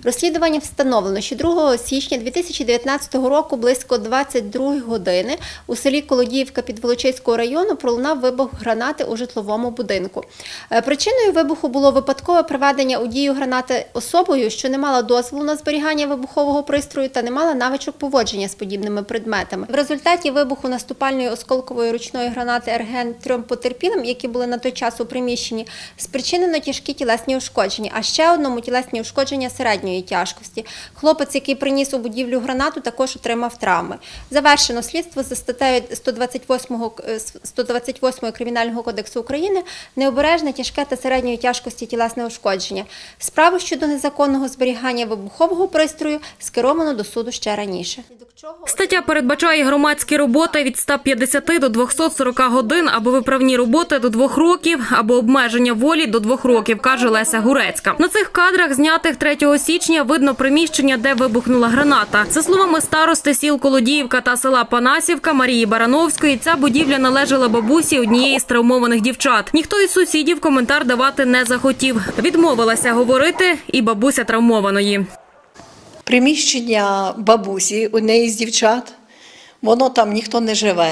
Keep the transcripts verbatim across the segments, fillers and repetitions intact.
Розслідуванням встановлено, що другого січня дві тисячі дев'ятнадцятого року близько двадцять другої години у селі Колодіївка Підволочиського району пролунав вибух гранати у житловому будинку. Причиною вибуху було випадкове приведення у дію гранати особою, що не мала дозволу на зберігання вибухового пристрою та не мала навичок поводження з подібними предметами. В результаті вибуху наступальної осколкової ручної гранати РГН трьом потерпілим, які були на той час у приміщенні, спричинено тяжкі тілесні ушкодження, а ще одному тілесні ушкодження середньої тяжкості. Хлопець, який приніс у будівлю гранату, також отримав травми. Завершено слідство за статтею сто двадцять восьмої Кримінального кодексу України «Необережне, тяжке та середньої тяжкості тілесне ушкодження». Справу щодо незаконного зберігання вибухового пристрою скеровано до суду ще раніше. Стаття передбачає громадські роботи від ста п'ятдесяти до двохсот сорока годин, або виправні роботи до двох років, або обмеження волі до двох років, каже Леся Гурецька. На цих кадрах, знятих третього січня, видно приміщення, де вибухнула граната. За словами старости сіл Колодіївка та села Панасівка Марії Барановської, ця будівля належала бабусі однієї з травмованих дівчат. Ніхто із сусідів коментар давати не захотів. Відмовилася говорити і бабуся травмованої. Приміщення бабусі, однієї з дівчат, воно там ніхто не живе.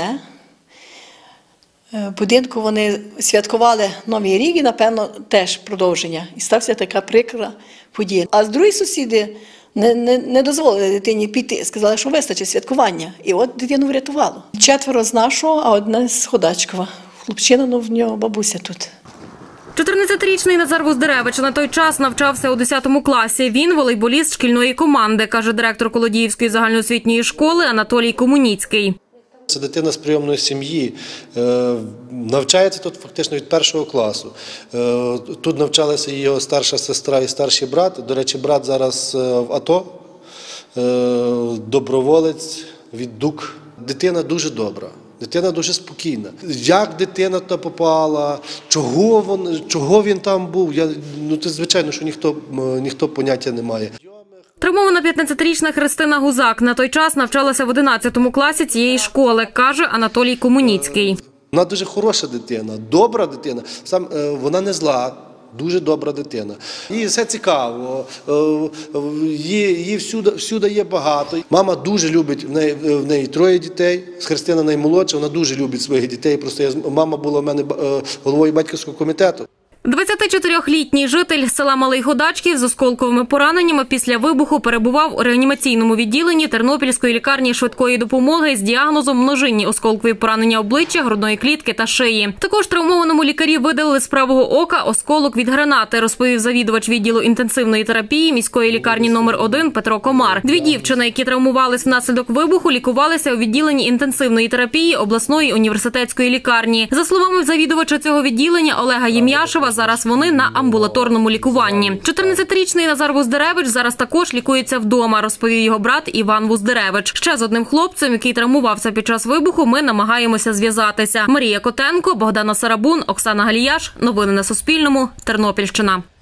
В будинку вони святкували Новий рік і, напевно, теж продовження. І стався така прикра подія. А з другі сусіди не, не, не дозволили дитині піти, сказали, що вистачить святкування. І от дитину врятувало. Четверо з нашого, а одна з Ходачкова. Хлопчина, ну в нього бабуся тут. чотирнадцятирічний Назар Вуздеревич на той час навчався у десятому класі. Він волейболіст шкільної команди, каже директор Колодіївської загальноосвітньої школи Анатолій Комуніцький. Це дитина з прийомної сім'ї, навчається тут фактично від першого класу. Тут навчалися його старша сестра і старший брат. До речі, брат зараз в АТО, доброволець від ДУК. Дитина дуже добра. Дитина дуже спокійна. Як дитина туди попала, чого він, чого він там був, я, ну, це, звичайно, що ніхто, ніхто поняття не має. Травмована п'ятнадцятирічна Христина Гузак на той час навчалася в одинадцятому класі цієї школи, каже Анатолій Комуніцький. Вона дуже хороша дитина, добра дитина, сам, вона не зла. Дуже добра дитина. Їй все цікаво, її, її всюди, всюди є багато. Мама дуже любить, в неї, в неї троє дітей, Христина наймолодша, вона дуже любить своїх дітей. Просто я, мама була в мене головою батьківського комітету. двадцятичотирьохлітній житель села Малий Ходачків з осколковими пораненнями після вибуху перебував у реанімаційному відділенні Тернопільської лікарні швидкої допомоги з діагнозом множинні осколкові поранення обличчя, грудної клітки та шиї. Також травмованому лікарі видалили з правого ока осколок від гранати, розповів завідувач відділу інтенсивної терапії міської лікарні номер один Петро Комар. Дві дівчини, які травмувались внаслідок вибуху, лікувалися у відділенні інтенсивної терапії обласної університетської лікарні. За словами завідувача цього відділення Олега Єм'яшева, зараз вони на амбулаторному лікуванні. чотирнадцятирічний Назар Вуздеревич зараз також лікується вдома, розповів його брат Іван Вуздеревич. Ще з одним хлопцем, який травмувався під час вибуху, ми намагаємося зв'язатися. Марія Котенко, Богдана Сарабун, Оксана Галіяш. Новини на Суспільному. Тернопільщина.